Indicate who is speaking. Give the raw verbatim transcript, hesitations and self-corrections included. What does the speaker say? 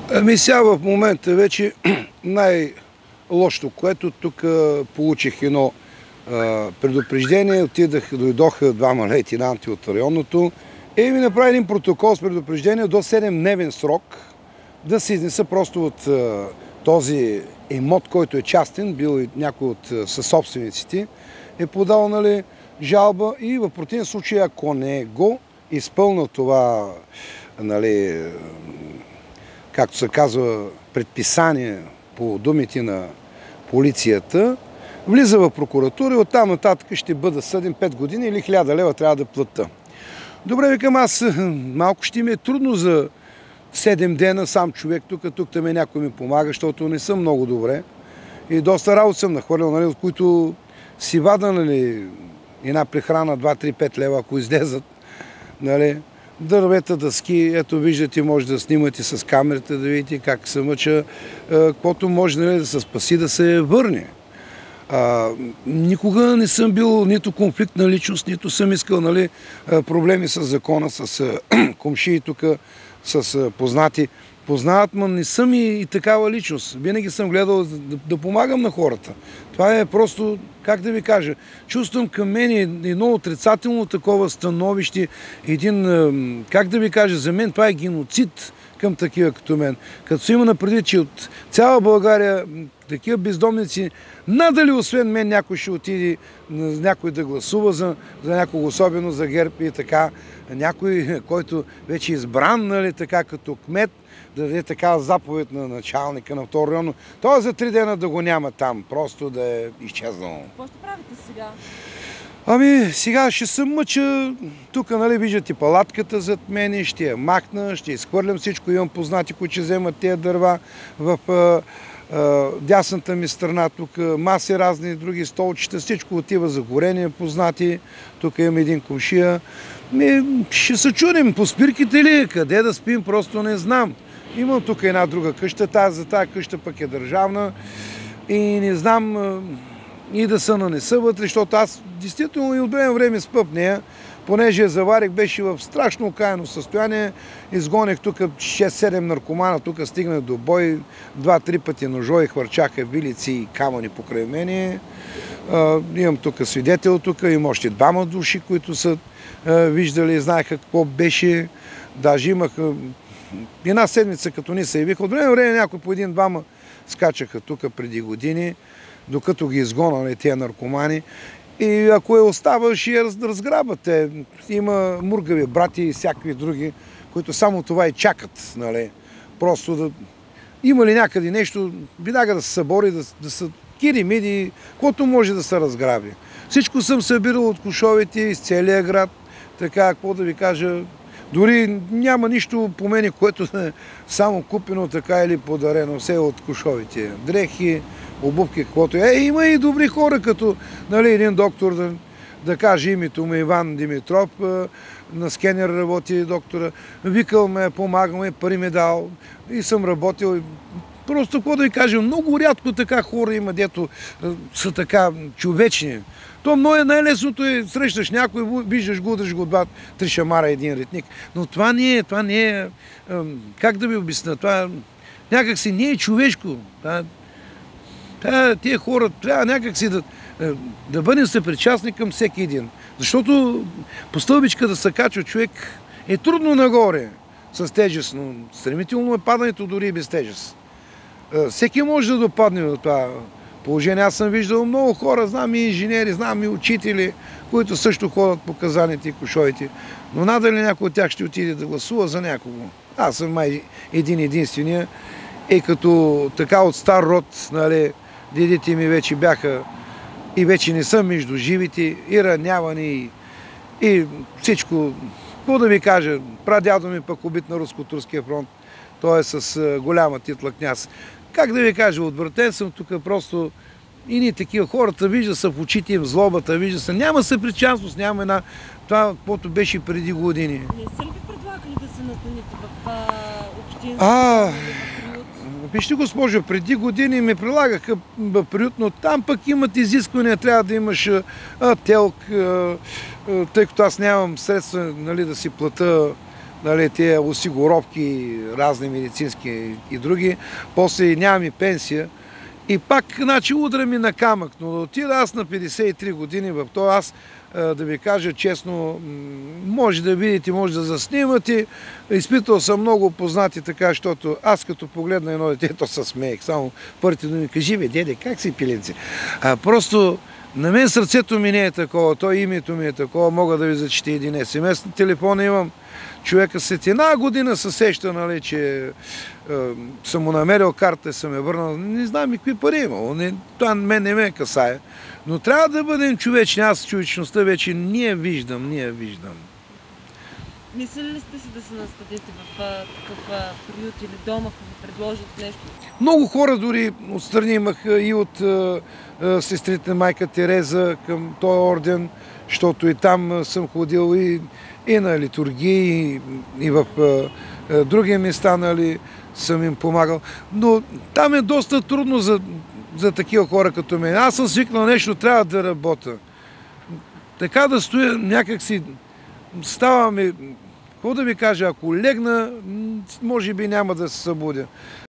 Speaker 1: Ами сега в момента вече най-лошото, което тук получих едно а, предупреждение, отидах, дойдоха двама лейтенанти от районното и ми направи един протокол с предупреждение до седемдневен срок да се изнеса просто от а, този имот, който е частен, бил и някой от съсобствениците, е подал, нали, жалба и в противен случай, ако не го изпълна това, нали, както се казва, предписание по думите на полицията, влиза в прокуратура и оттам нататък ще бъда съден пет години или хиляда лева трябва да плата. Добре, викам, аз малко ще ми е трудно за седем дена сам човек, тук, тук там някой ми помага, защото не съм много добре. И доста работа съм нахвърлял, нали, от които си вада, нали, една прехрана два-три-пет лева, ако излезат, нали. Дървета, дъски, ето виждате, може да снимате с камерата, да видите как се мъча, каквото може, нали, да се спаси, да се върне. А, никога не съм бил нито конфликт на личност, нито съм искал, нали, проблеми с закона, с комшии тук, с познати. Познават, но не съм и, и такава личност. Винаги съм гледал да, да помагам на хората. Това е просто, как да ви кажа, чувствам към мен едно отрицателно такова становище, един, как да ви кажа, за мен това е геноцид към такива като мен. Като се има напреди, че от цяла България такива бездомници, надали освен мен някой ще отиде, някой да гласува за, за някого, особено за ГЕРБ и така, някой, който вече е избран, нали, така като кмет, да даде такава заповед на началника на второ районно. Това за три дена да го няма там, просто да е изчезнало.
Speaker 2: Какво ще правите сега?
Speaker 1: Ами сега ще се мъча, тук, нали, виждате палатката зад мене, ще я махна, ще изхвърлям всичко, имам познати, които ще вземат тези дърва в а, а, дясната ми страна, тук маси разни други столчета, всичко отива за горение, познати, тук имам един комшия. Ми, ще се чудим по спирките ли, къде да спим, просто не знам. Имам тук една друга къща, тази, за тази къща пък е държавна и не знам и да се нанеса вътре, защото аз действително и от време време спа в нея, понеже я заварих, беше в страшно окаяно състояние, изгоних тук шест-седем наркомана, тук стигнах до бой, два-три пъти ножове хвърчаха вилици и камъни покрай мене. Имам тук свидетел, тук имам още двама души, които са виждали и знаеха какво беше. Даже имах една седмица, като ни се явиха. От време време някой по един-двама скачаха тук преди години, докато ги изгонали тези наркомани. И ако е остава, ще я разграбят. Има мургави брати и всякакви други, които само това и чакат. Нали? Просто да... Има ли някъде нещо, веднага да се събори, да, да се кири-миди, което може да се разграби. Всичко съм събирал от кошовете из целия град. Така, какво да ви кажа, дори няма нищо по мене, което е само купено така или подарено, все от кошовите. Дрехи, обувки, каквото е. Е, има и добри хора, като, нали, един доктор, да, да каже името му Иван Димитров, на скенер работи доктора, викал ме, помагал ме, пари ме дал и съм работил. Просто, какво да ви кажа, много рядко така хора има, дето са така човечни. То много е най-лесното е, срещаш някой, виждаш го, удриш го два, три шамара, един ретник. Но това не е, това не е, как да ви обясня, това някак си не е човешко. Това, това, тия хора трябва някак си да, да бъдем съпричастни към всеки един. Защото по стълбичка да се качва човек е трудно нагоре с тежест, но стремително е падането дори и без тежест. Всеки може да допадне до това положение. Аз съм виждал много хора, знам и инженери, знам и учители, които също ходят по казаните и кошовете. Но надали някой от тях ще отиде да гласува за някого. Аз съм май един единствения. И като така от стар род, нали, дедите ми вече бяха и вече не съм между живите, и ранявани, и, и всичко. Какво да ви кажа, прадядо ми пък убит на Руско-турския фронт. Той е с голяма титла княз. Как да ви кажа, отвратен съм тук просто и ние такива хората, вижда се в очите им злобата, вижда се. Няма съпричастност, няма една това, каквото беше преди години.
Speaker 2: Не са ли ви предлагали да се настаните в общински приют?
Speaker 1: Вижте, госпожо, преди години ми прилагаха в приют, но там пък имат изисквания, трябва да имаш а, телк, а, а, тъй като аз нямам средства, нали, да си плата нали, тези осигуровки, разни медицински и други, после нямам и пенсия. И пак, значи, удра ми на камък, но да отида аз на петдесет и три години в то, аз да ви кажа честно, може да видите, може да заснимате. Изпитал съм много познати така, защото аз като погледна едно дете, то се смеех. Само първите думи, кажи бе, деде, как си пиленци? А, просто на мен сърцето ми не е такова, то името ми е такова, мога да ви зачета един ес ем ес. На телефона имам човека след една година се сеща, нали, че е, съм му намерил карта и съм я върнал. Не знам и какви пари имал. Това мен не ме касае. Но трябва да бъдем човечни. Аз човечността вече не я виждам, не я виждам.
Speaker 2: Мислили ли сте си да се настаните в такъв приют или дома, ако ви предложат нещо?
Speaker 1: Много хора дори отстрани имах и от а, а, сестрите на майка Тереза към този орден, защото и там съм ходил и, и на литургии, и, и в а, а, други места, нали, съм им помагал. Но там е доста трудно за, за такива хора като мен. Аз съм свикнал нещо, трябва да работя. Така да стоя някакси, става ми, какво да ви кажа, ако легна, може би няма да се събудя.